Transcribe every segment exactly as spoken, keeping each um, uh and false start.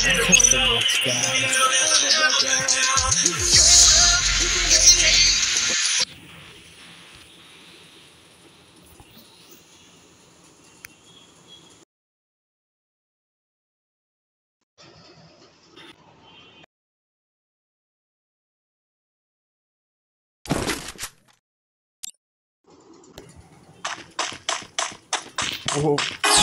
so much, guys. Oh.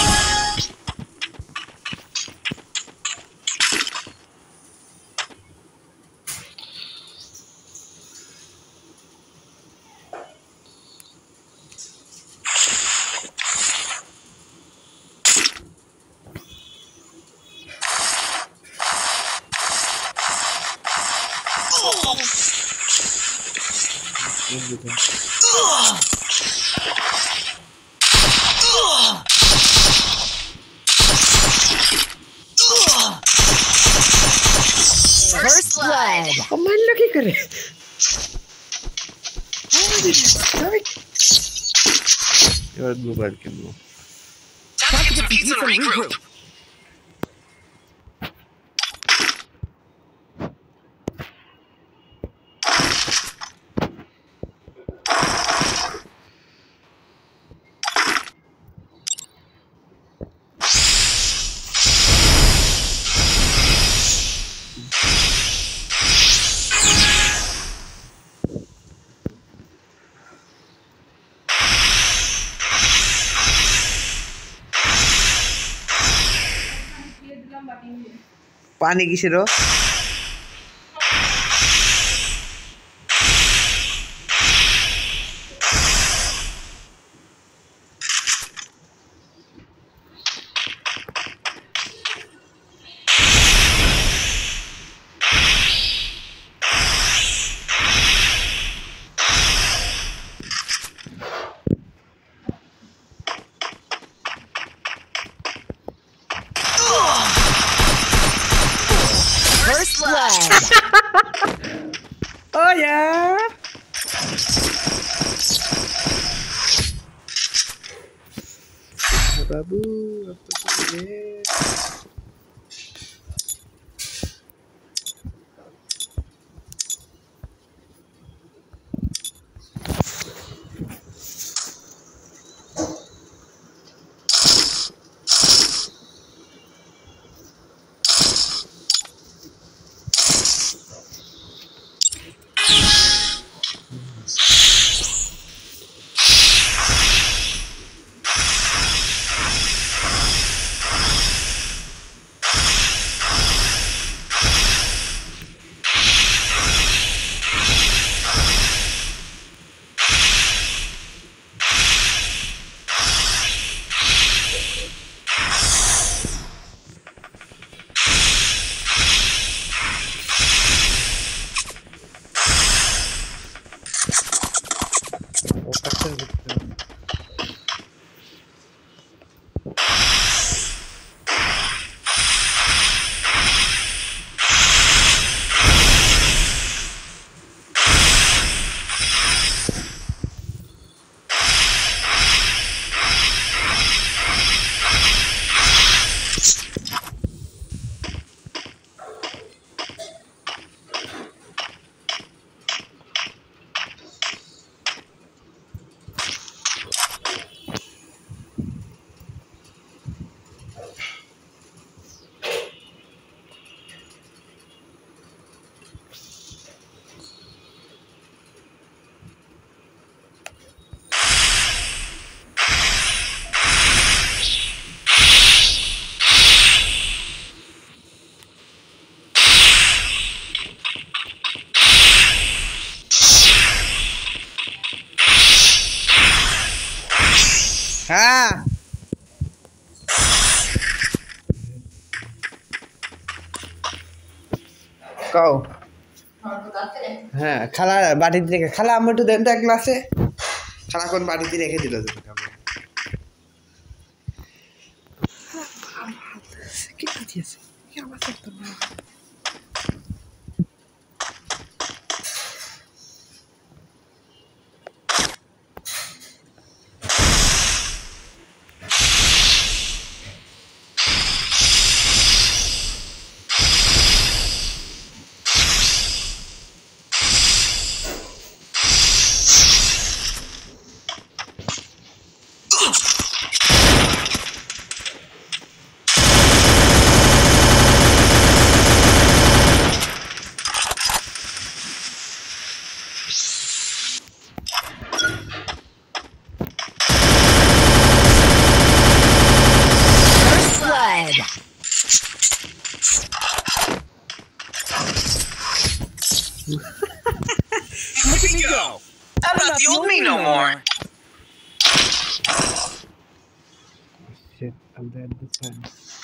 First blood. Oh man, looky at it. Your mobile can go. Time to get some pizza and regroup. पानी किसेर हो First blood. Oh yeah. Babu, apa tu ni? हाँ कहो हाँ खाला बाटी दिए खाला हम तो देंगे एक गिलास से खाला कौन बाटी दिए रखे दिलो तो कितना दिया से क्या बात करता है And then this one.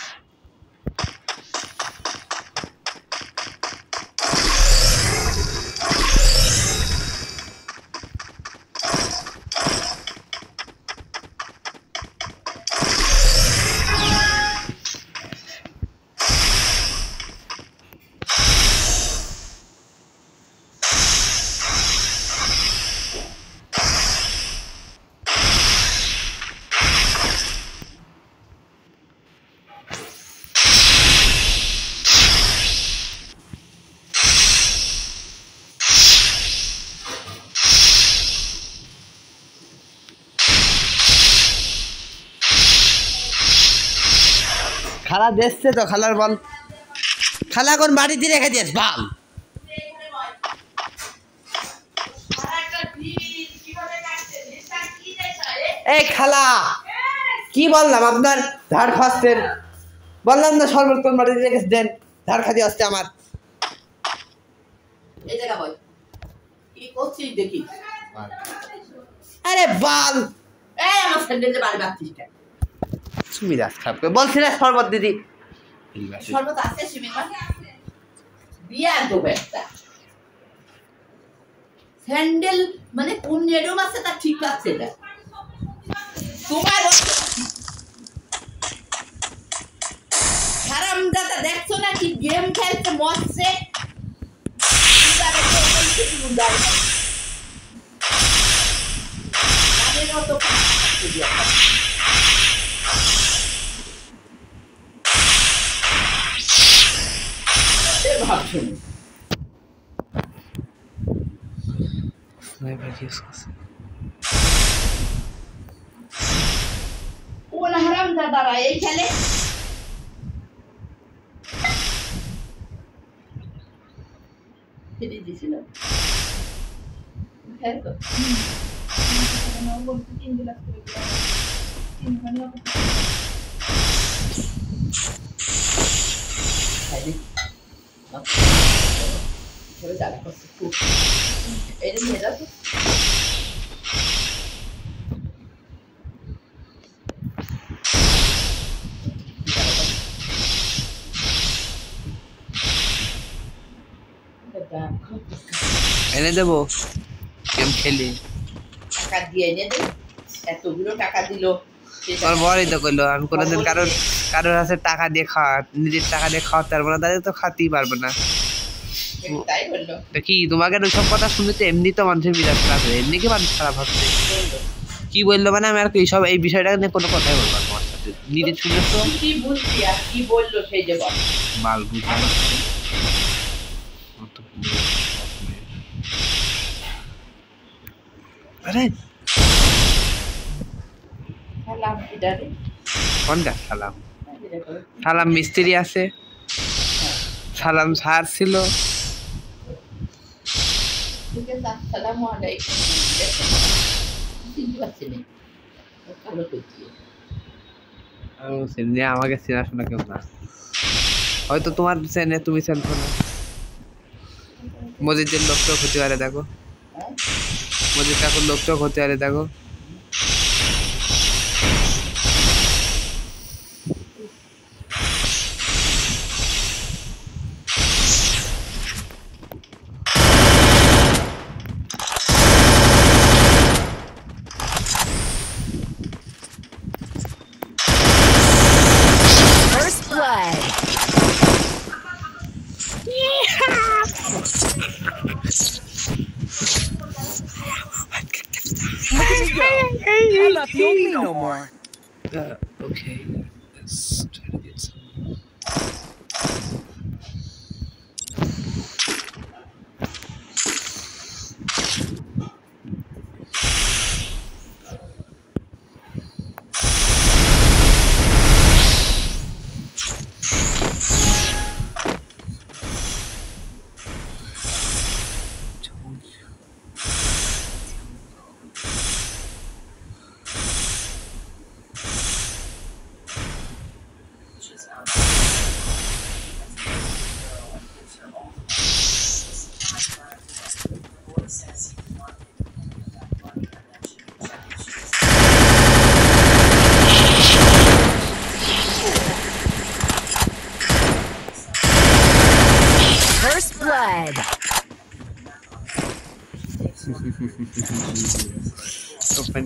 খালা দেখছে তো খালার বল খালা কোন বাড়িতে রেখে দিয়েছ বল এই খালা কি বললাম আপনার ধার খাচ্ছেন বললাম না শরবত কোন বাড়িতে রেখে দেন ধার খাতে আসছে আমার এই জায়গা বল কি করছিস দেখি আরে বল এই আমার স্যান্ডেলে বাড়ি বাচ্চিস কেন তুমি রাস খারাপ করে বলছি না শরবত দিদি শরবত আছে সিমিমা বিয়া দেবো একটা স্যান্ডেল মানে কোন নেডম আছে তা ঠিক আছে না তোমার হারামজাদা দেখছো না কি গেম খেলতে মরছে ভাবছো কোন হারামজাদারা এই খেলে ফিরে দিয়েছিল হ্যাঁ তো তিন লাখ করে তিন ঘন্টা ছেড়ে যাবে খুব এটা নিয়ে যাও তো এনে দেবো গেম খেলি টাকা দিয়ে এনে দে এতগুলো টাকা দিল তোমার বড়ই তো করলো আমি কোনোদিন কারোর কারোর কাছে টাকা দিয়ে খাওয়া নিজের টাকা দিয়ে খাওয়াতে পারবো না তাদের তো খাতেই পারবো না তাই বললো কি তোমাকে ওইসব কথা শুনে তো এমনি তো মানুষের মিজাজ খারাপ হয় এমনি কি মানুষ খারাপ হচ্ছে কি বললো মানে আমি আর এইসব এই বিষয়টা নিয়ে কোনো কথাই বলবো না তোমার সাথে নিজে শুনে তো কি বুঝছি আর কি বললো সেই যে বল বাল বুঝা আরে সালাম ইদারে কোনটা সালাম সালাম মিস্ত্রি আছে সালাম স্যার ছিল আসসালামু আলাইকুম চিনতে পারছি না ভালো করছি আমাকে চেনাশোনা কেউ না হয়তো তোমার চেনে তুমি চেনছো না মসজিদের লোকটাও হতে পারে দেখো মসজিদ ঠাকুর লোকটাও হতে পারে দেখো First blood. I'm not the only no more. Uh, okay, let's try to get some.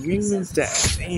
means that.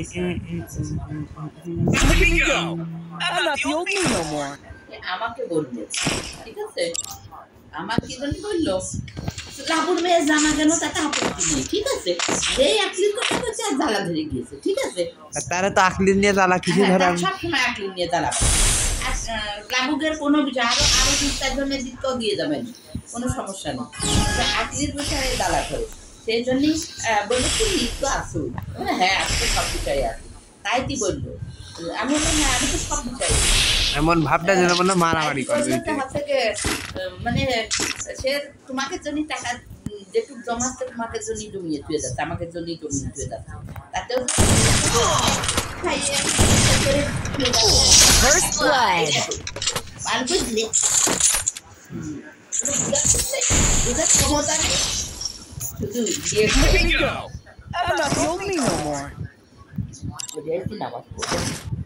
Look at me go. I'm not the old me no more. আমাকে বললো ঠিক আছে আমাকে যখন বললো লাবুর মেয়ে জামা কেন তাতে আপত্তি নেই ঠিক আছে যেই আকলির কথা বলছে আর জ্বালা ধরে গিয়েছে ঠিক আছে তারা তো আকলির নিয়ে জ্বালা কিছু হ্যাঁ, ধরে তার আমি- সবসময় আকলির নিয়ে জ্বালা করে। আর আহ, লাবুকের কোনো বিষয় আরো আরো তিন চারজনের দিকেও দিয়ে যাবেন কোনো সমস্যা নেই তো আকলির বিষয়ে জ্বালা করে সেই জন্যই আহ, বললো তুই তো আসু বলে, হ্যাঁ আজকে সব বিষয়ে আসু তাই তুই বললো আমি বললাম হ্যাঁ আমি তো সব বিষয়ে এমন ভাবটা যেন মনে হয় মারামারি করবে বলতে হচ্ছে যে, আহ, মানে সে তোমাকে জন্য টাকা উম, যেটুক জমাচ্ছে তোমাকে জন্য জমিয়ে তুলে যাচ্ছে আমাকে জন্য জমিয়ে তুলে যাচ্ছে তাতেও খাইয়ে করে তুলে যাচ্ছে। First blood. আর বুঝলে হুম, কোনো বুঝাচ্ছে? বুঝার ক্ষমতা নেই শুধু ইয়ে Look at me go. I'm not the old me no more. করে এসে নামাজ পড়ে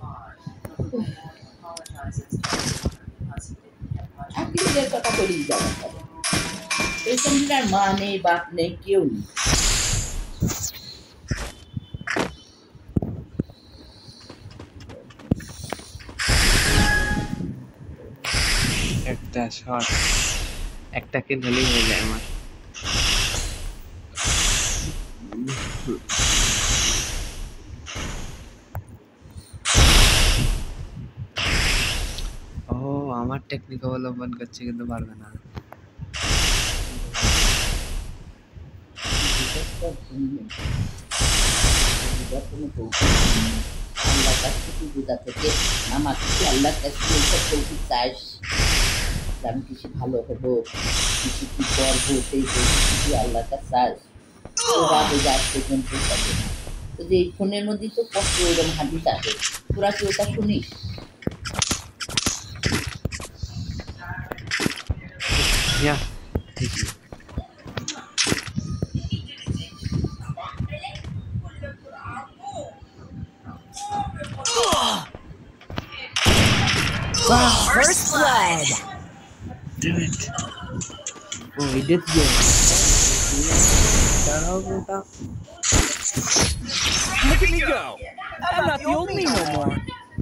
আকলিদের কথা বলেই যাওয়া যাবে এই সঙ্গীটার মা নেই বাপ নেই কেউ নেই একটা শট একটা কিল হলেই হয়ে যায় আমার ও আমার টেকনিক অবলম্বন করছে কিন্তু পারবে না আল্লাহ কাছ থেকে বুঝা থেকে আমার কিছু আল্লাহ কাছ থেকে এইসব বলতে চাস আমি কিছু ভালো হবো কিছু কি করবো সেই বলতে কিছু আল্লাহ কাছ চাস তোরা বোঝা আজ পর্যন্ত পাবে না তো যে এই ফোনের মধ্যেই তো কষ্ট এরকম হাদিস আছে তোরা কি ওটা শুনিস ইয়া ঠিকই First blood. Damn it. Oh, he did good. দাঁড়াও বেটা Look at me go. I'm not the old me no more.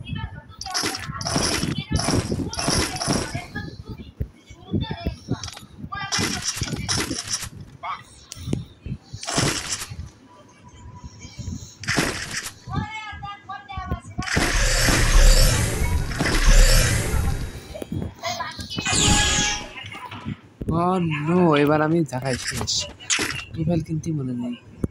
Oh no, এবার আমি জায়গায় শেষ রিভাইল কিনতে মনে নেই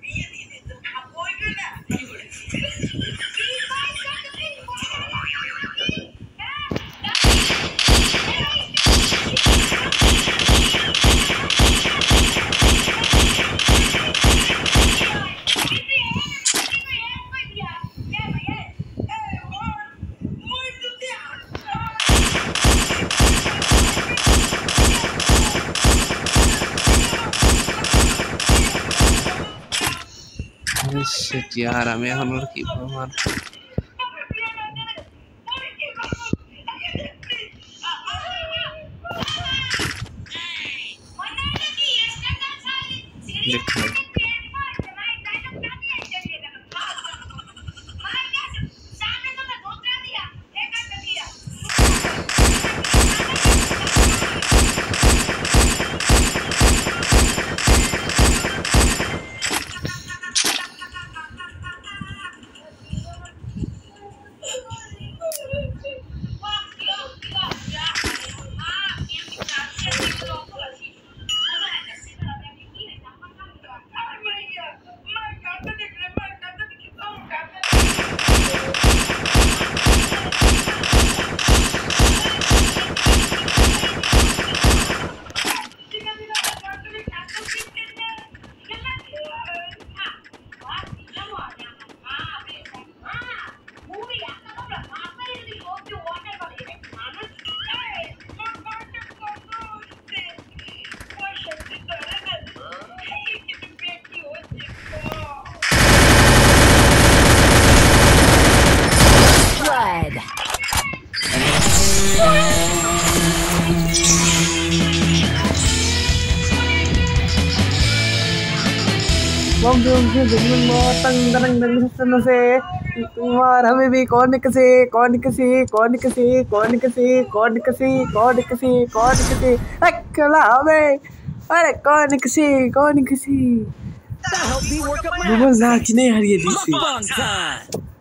শিট यार আমি এখন আর কি প্রমাণ দেখো तंग तंग तंग सुनो से तुम्हार हमें भी कौन किसी कौन किसी कौन किसी कौन किसी कौन किसी कौन किसी कौन किसी अकेला हमें अरे कौन किसी कौन किसी That helped me work up my Bubble na appetite. kine har ye disi Mukbang time.